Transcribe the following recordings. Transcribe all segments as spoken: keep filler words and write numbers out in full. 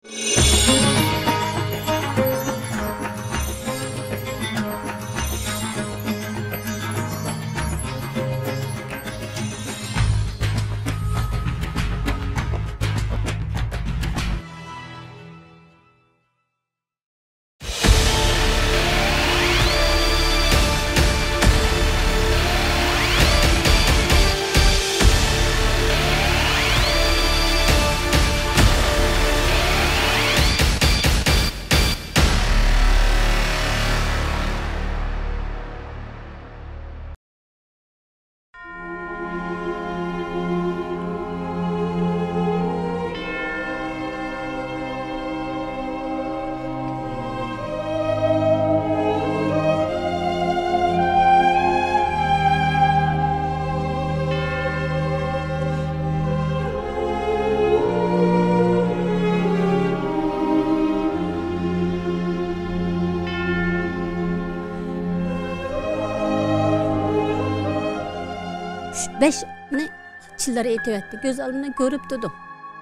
Beş ne çilleri etevetti. Göz alımdan görüp durdum.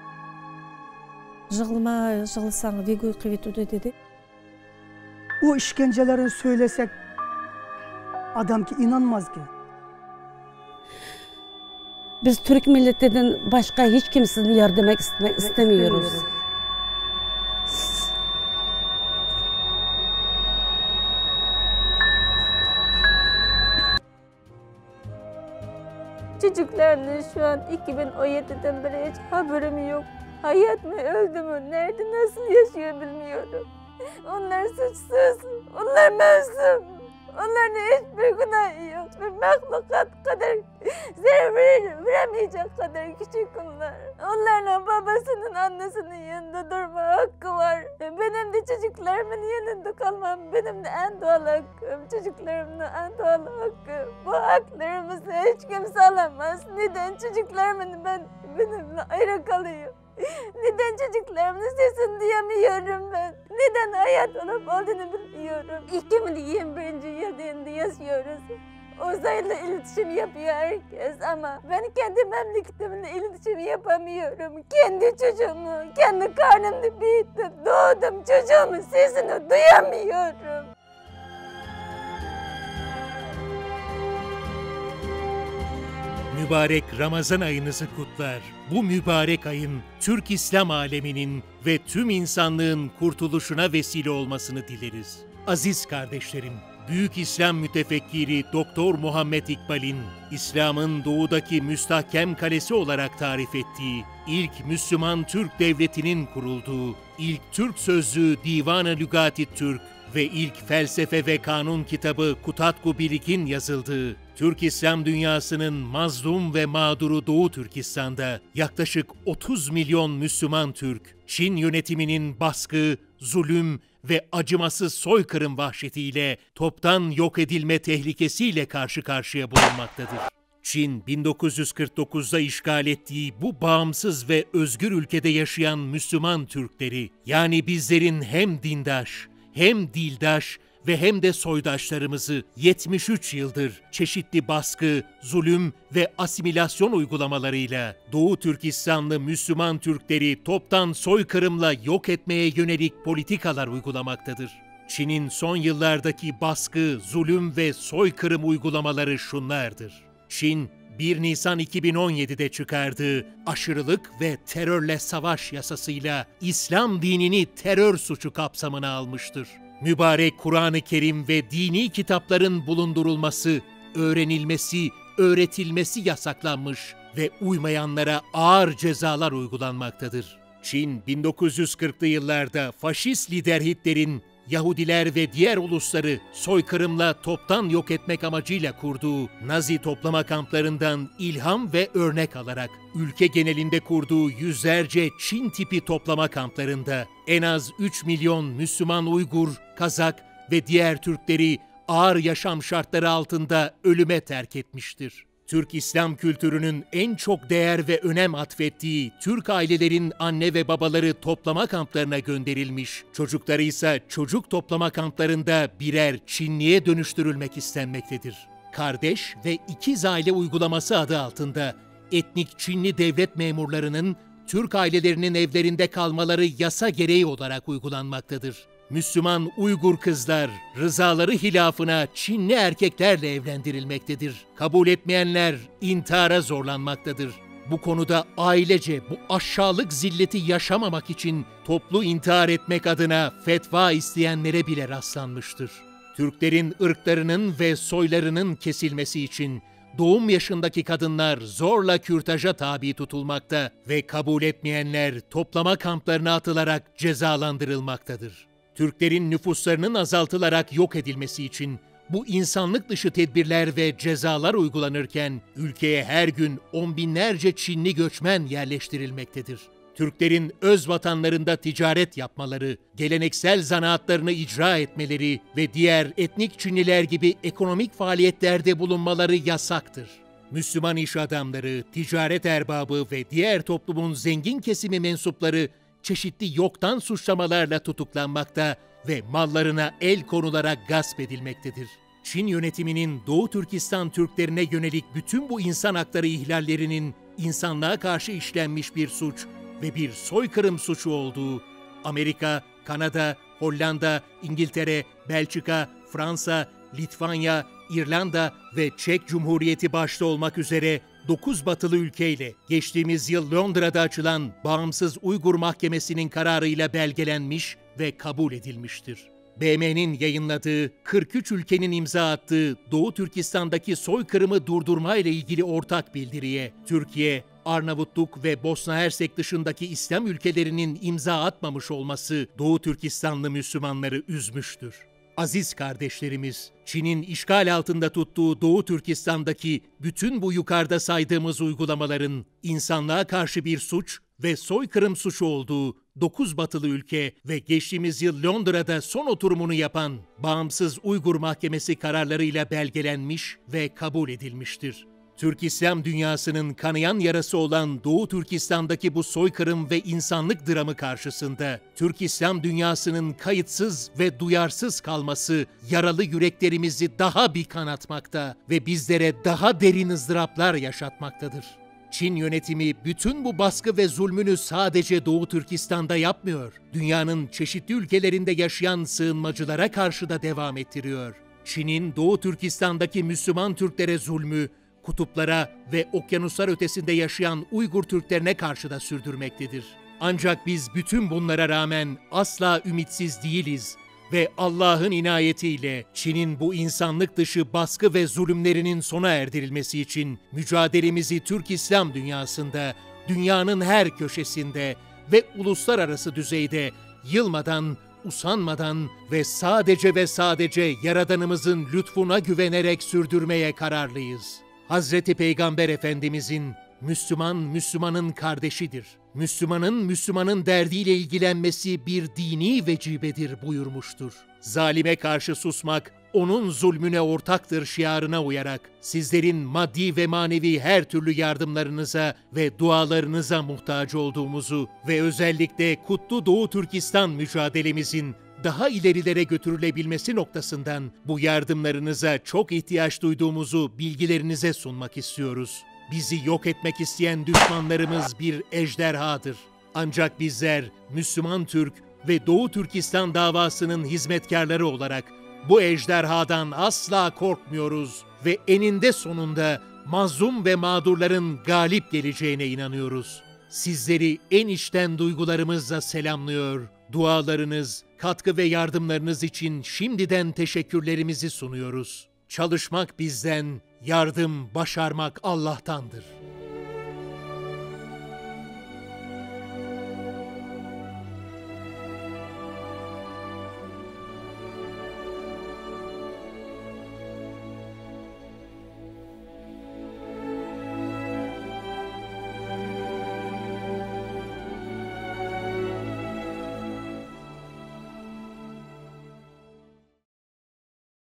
Jığılma, jığılsan Vegoy kıvetudu dedi. O işkencelerini söylesek adam ki inanmaz ki. Biz Türk milletinden başka hiç kimsenin yardım etmek istemiyoruz. Çocuklarının şu an iki bin on yediden beri hiç haberim yok. Hayat mı, öldü mü, nerede, nasıl yaşıyor bilmiyorum. Onlar suçsuz, onlar masum. Onların hiçbir günahı yok. Bir mahlukat kadar zarar veremeyecek kadar küçük onlar. Onların babasının, annesinin yanında durma hakkı var. Benim de çocuklarımın yanında kalmam benim de en doğal hakkım. Çocuklarımın en doğal hakkı. Bu haklarımızı hiç kimse alamaz. Neden çocuklarımın ben benimle ayrı kalıyor? Neden çocuklarımın sesini duyamıyorum ben? Neden hayat olup olduğunu bilmiyorum. iki bin yirmi birinci yılında yaşıyoruz. Uzayla iletişim yapıyor herkes ama ben kendi memleketimle iletişim yapamıyorum. Kendi çocuğumu, kendi karnımda büyüttüm, doğdum çocuğumun sesini duyamıyorum. Mübarek Ramazan ayınızı kutlar. Bu mübarek ayın Türk İslam aleminin ve tüm insanlığın kurtuluşuna vesile olmasını dileriz. Aziz kardeşlerim, Büyük İslam mütefekkiri Doktor Muhammed İkbal'in İslam'ın doğudaki müstahkem kalesi olarak tarif ettiği ilk Müslüman Türk devletinin kurulduğu, ilk Türk sözlüğü Divan-ı Lügati Türk ve ilk felsefe ve kanun kitabı Kutatku Birik'in yazıldığı, Türk İslam dünyasının mazlum ve mağduru Doğu Türkistan'da yaklaşık otuz milyon Müslüman Türk, Çin yönetiminin baskı, zulüm ve acımasız soykırım vahşetiyle toptan yok edilme tehlikesiyle karşı karşıya bulunmaktadır. Çin, bin dokuz yüz kırk dokuzda işgal ettiği bu bağımsız ve özgür ülkede yaşayan Müslüman Türkleri, yani bizlerin hem dindaş, hem dildaş ve hem de soydaşlarımızı yetmiş üç yıldır çeşitli baskı, zulüm ve asimilasyon uygulamalarıyla Doğu Türkistanlı Müslüman Türkleri toptan soykırımla yok etmeye yönelik politikalar uygulamaktadır. Çin'in son yıllardaki baskı, zulüm ve soykırım uygulamaları şunlardır. Çin, bir Nisan iki bin on yedi'de çıkardığı aşırılık ve terörle savaş yasasıyla İslam dinini terör suçu kapsamına almıştır. Mübarek Kur'an-ı Kerim ve dini kitapların bulundurulması, öğrenilmesi, öğretilmesi yasaklanmış ve uymayanlara ağır cezalar uygulanmaktadır. Çin, bin dokuz yüz kırk'lı yıllarda faşist lider Hitler'in Yahudiler ve diğer ulusları soykırımla toptan yok etmek amacıyla kurduğu Nazi toplama kamplarından ilham ve örnek alarak ülke genelinde kurduğu yüzlerce Çin tipi toplama kamplarında en az üç milyon Müslüman Uygur, Kazak ve diğer Türkleri ağır yaşam şartları altında ölüme terk etmiştir. Türk İslam kültürünün en çok değer ve önem atfettiği Türk ailelerin anne ve babaları toplama kamplarına gönderilmiş, çocukları ise çocuk toplama kamplarında birer Çinliye dönüştürülmek istenmektedir. Kardeş ve ikiz aile uygulaması adı altında etnik Çinli devlet memurlarının Türk ailelerinin evlerinde kalmaları yasa gereği olarak uygulanmaktadır. Müslüman Uygur kızlar rızaları hilafına Çinli erkeklerle evlendirilmektedir. Kabul etmeyenler intihara zorlanmaktadır. Bu konuda ailece bu aşağılık zilleti yaşamamak için toplu intihar etmek adına fetva isteyenlere bile rastlanmıştır. Türklerin ırklarının ve soylarının kesilmesi için doğum yaşındaki kadınlar zorla kürtaja tabi tutulmakta ve kabul etmeyenler toplama kamplarına atılarak cezalandırılmaktadır. Türklerin nüfuslarının azaltılarak yok edilmesi için bu insanlık dışı tedbirler ve cezalar uygulanırken ülkeye her gün on binlerce Çinli göçmen yerleştirilmektedir. Türklerin öz vatanlarında ticaret yapmaları, geleneksel zanaatlarını icra etmeleri ve diğer etnik Çinliler gibi ekonomik faaliyetlerde bulunmaları yasaktır. Müslüman iş adamları, ticaret erbabı ve diğer toplumun zengin kesimi mensupları çeşitli yoktan suçlamalarla tutuklanmakta ve mallarına el konularak gasp edilmektedir. Çin yönetiminin Doğu Türkistan Türklerine yönelik bütün bu insan hakları ihlallerinin insanlığa karşı işlenmiş bir suç ve bir soykırım suçu olduğu Amerika, Kanada, Hollanda, İngiltere, Belçika, Fransa, Litvanya, İrlanda ve Çek Cumhuriyeti başta olmak üzere dokuz batılı ülkeyle geçtiğimiz yıl Londra'da açılan Bağımsız Uygur Mahkemesi'nin kararıyla belgelenmiş ve kabul edilmiştir. B M'nin yayınladığı kırk üç ülkenin imza attığı Doğu Türkistan'daki soykırımı durdurma ile ilgili ortak bildiriye Türkiye, Arnavutluk ve Bosna Hersek dışındaki İslam ülkelerinin imza atmamış olması Doğu Türkistanlı Müslümanları üzmüştür. Aziz kardeşlerimiz, Çin'in işgal altında tuttuğu Doğu Türkistan'daki bütün bu yukarıda saydığımız uygulamaların insanlığa karşı bir suç ve soykırım suçu olduğu dokuz batılı ülke ve geçtiğimiz yıl Londra'da son oturumunu yapan Bağımsız Uygur Mahkemesi kararlarıyla belgelenmiş ve kabul edilmiştir. Türk İslam dünyasının kanayan yarası olan Doğu Türkistan'daki bu soykırım ve insanlık dramı karşısında Türk İslam dünyasının kayıtsız ve duyarsız kalması yaralı yüreklerimizi daha bir kanatmakta ve bizlere daha derin ızdıraplar yaşatmaktadır. Çin yönetimi bütün bu baskı ve zulmünü sadece Doğu Türkistan'da yapmıyor, dünyanın çeşitli ülkelerinde yaşayan sığınmacılara karşı da devam ettiriyor. Çin'in Doğu Türkistan'daki Müslüman Türklere zulmü, kutuplara ve okyanuslar ötesinde yaşayan Uygur Türklerine karşı da sürdürmektedir. Ancak biz bütün bunlara rağmen asla ümitsiz değiliz ve Allah'ın inayetiyle Çin'in bu insanlık dışı baskı ve zulümlerinin sona erdirilmesi için mücadelemizi Türk İslam dünyasında, dünyanın her köşesinde ve uluslararası düzeyde yılmadan, usanmadan ve sadece ve sadece Yaradanımızın lütfuna güvenerek sürdürmeye kararlıyız. Hazreti Peygamber Efendimizin Müslüman, Müslümanın kardeşidir. Müslümanın, Müslümanın derdiyle ilgilenmesi bir dini vecibedir buyurmuştur. Zalime karşı susmak, onun zulmüne ortaktır şiarına uyarak sizlerin maddi ve manevi her türlü yardımlarınıza ve dualarınıza muhtaç olduğumuzu ve özellikle Kutlu Doğu Türkistan mücadelemizin daha ilerilere götürülebilmesi noktasından bu yardımlarınıza çok ihtiyaç duyduğumuzu bilgilerinize sunmak istiyoruz. Bizi yok etmek isteyen düşmanlarımız bir ejderhadır. Ancak bizler Müslüman Türk ve Doğu Türkistan davasının hizmetkarları olarak bu ejderhadan asla korkmuyoruz ve eninde sonunda mazlum ve mağdurların galip geleceğine inanıyoruz. Sizleri en içten duygularımızla selamlıyor, dualarınız, katkı ve yardımlarınız için şimdiden teşekkürlerimizi sunuyoruz. Çalışmak bizden, yardım başarmak Allah'tandır.